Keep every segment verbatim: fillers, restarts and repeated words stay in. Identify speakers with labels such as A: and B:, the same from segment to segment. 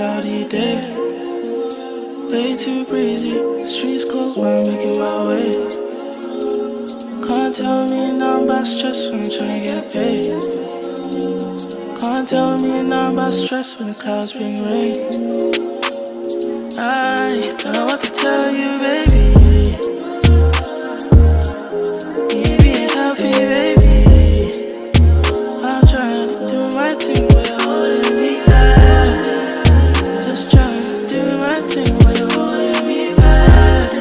A: cloudy day. Way too breezy, streets cold while I'm making my way. Can't tell me nothing about stress when I'm trying to get paid. Can't tell me nothing about stress when the clouds bring rain. I don't know what to tell you, baby. You being healthy, baby. I'm trying to do my thing, but you're holding me back. Just trying to do my thing, but you're holding me back.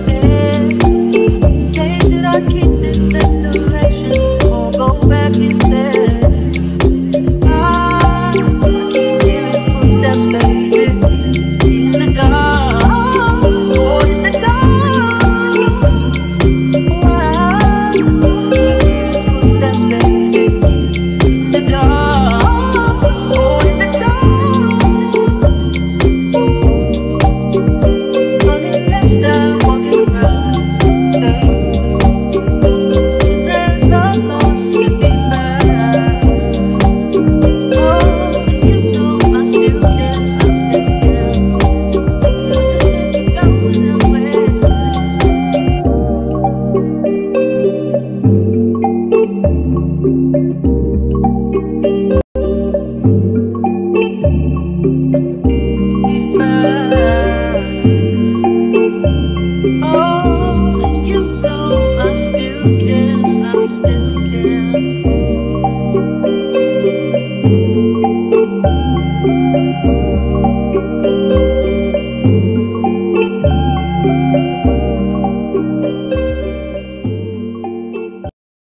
A: Back